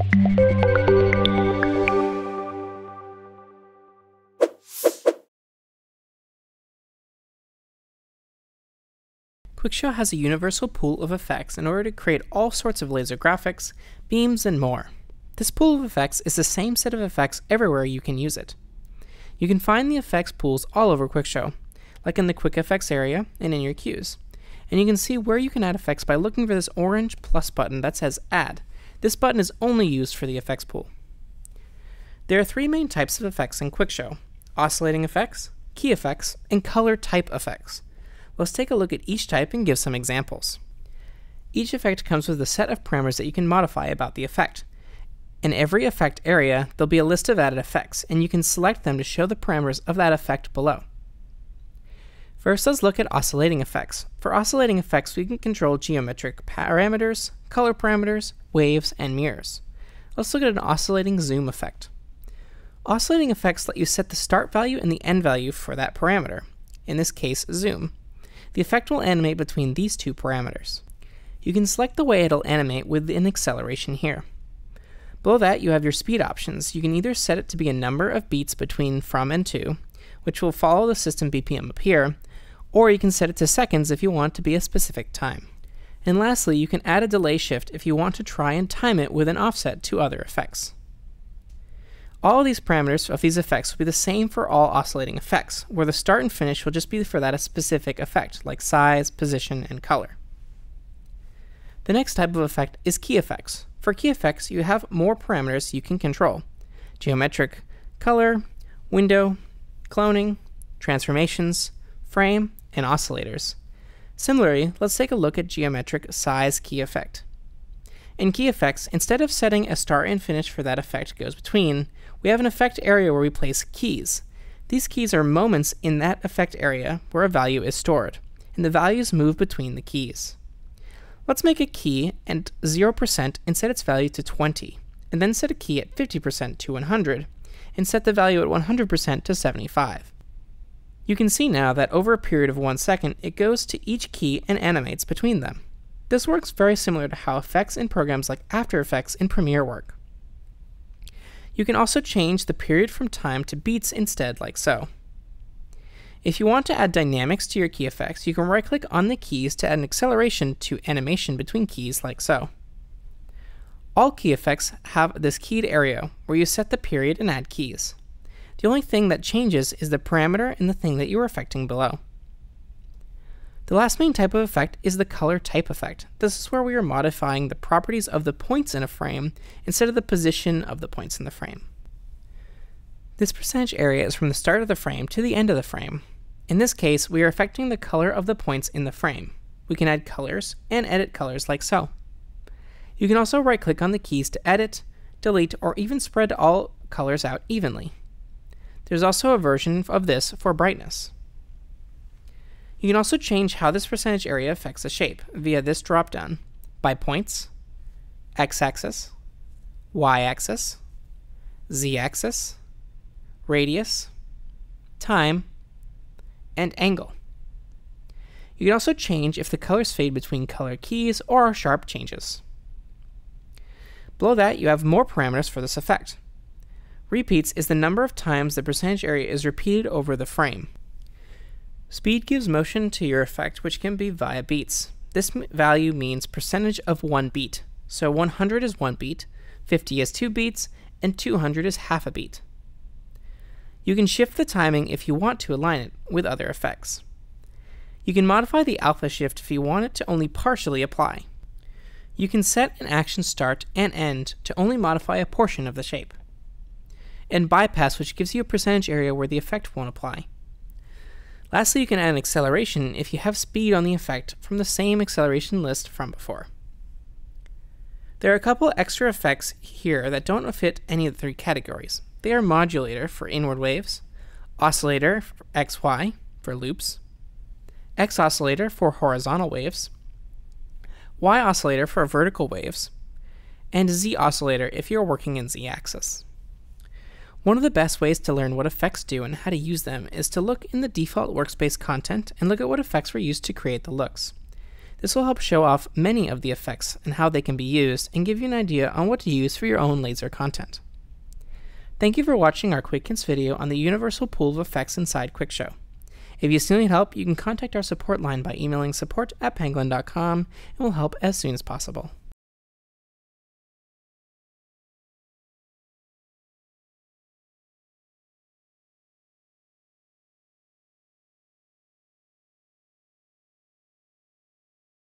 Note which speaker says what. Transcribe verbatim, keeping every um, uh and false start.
Speaker 1: QuickShow has a universal pool of effects in order to create all sorts of laser graphics, beams, and more. This pool of effects is the same set of effects everywhere you can use it. You can find the effects pools all over QuickShow, like in the Quick Effects area and in your queues. And you can see where you can add effects by looking for this orange plus button that says Add. This button is only used for the effects pool. There are three main types of effects in QuickShow: oscillating effects, key effects, and color type effects. Let's take a look at each type and give some examples. Each effect comes with a set of parameters that you can modify about the effect. In every effect area, there'll be a list of added effects, and you can select them to show the parameters of that effect below. First, let's look at oscillating effects. For oscillating effects, we can control geometric parameters, color parameters, waves, and mirrors. Let's look at an oscillating zoom effect. Oscillating effects let you set the start value and the end value for that parameter, in this case, zoom. The effect will animate between these two parameters. You can select the way it'll animate with an acceleration here. Below that, you have your speed options. You can either set it to be a number of beats between from and to, which will follow the system B P M up here, or you can set it to seconds if you want it to be a specific time. And lastly, you can add a delay shift if you want to try and time it with an offset to other effects. All of these parameters of these effects will be the same for all oscillating effects, where the start and finish will just be for that specific effect, like size, position, and color. The next type of effect is key effects. For key effects, you have more parameters you can control: geometric, color, window, cloning, transformations, frame, and oscillators. Similarly, let's take a look at geometric size key effect. In key effects, instead of setting a start and finish for that effect goes between, we have an effect area where we place keys. These keys are moments in that effect area where a value is stored, and the values move between the keys. Let's make a key at zero percent and set its value to twenty, and then set a key at fifty percent to one hundred, and set the value at one hundred percent to seventy-five. You can see now that over a period of one second, it goes to each key and animates between them. This works very similar to how effects in programs like After Effects and Premiere work. You can also change the period from time to beats instead, like so. If you want to add dynamics to your key effects, you can right-click on the keys to add an acceleration to animation between keys, like so. All key effects have this keyed area where you set the period and add keys. The only thing that changes is the parameter and the thing that you are affecting below. The last main type of effect is the color type effect. This is where we are modifying the properties of the points in a frame instead of the position of the points in the frame. This percentage area is from the start of the frame to the end of the frame. In this case, we are affecting the color of the points in the frame. We can add colors and edit colors like so. You can also right-click on the keys to edit, delete, or even spread all colors out evenly. There's also a version of this for brightness. You can also change how this percentage area affects a shape via this drop-down: by points, x-axis, y-axis, z-axis, radius, time, and angle. You can also change if the colors fade between color keys or are sharp changes. Below that, you have more parameters for this effect. Repeats is the number of times the percentage area is repeated over the frame. Speed gives motion to your effect, which can be via beats. This value means percentage of one beat. So one hundred is one beat, fifty is two beats, and two hundred is half a beat. You can shift the timing if you want to align it with other effects. You can modify the alpha shift if you want it to only partially apply. You can set an action start and end to only modify a portion of the shape. And bypass, which gives you a percentage area where the effect won't apply. Lastly, you can add an acceleration if you have speed on the effect from the same acceleration list from before. There are a couple extra effects here that don't fit any of the three categories. They are modulator for inward waves, oscillator for X Y for loops, X oscillator for horizontal waves, Y oscillator for vertical waves, and Z oscillator if you're working in Z-axis. One of the best ways to learn what effects do and how to use them is to look in the default workspace content and look at what effects were used to create the looks. This will help show off many of the effects and how they can be used, and give you an idea on what to use for your own laser content. Thank you for watching our Quick Hints video on the universal pool of effects inside QuickShow. If you still need help, you can contact our support line by emailing support at pangolin dot com, and we'll help as soon as possible.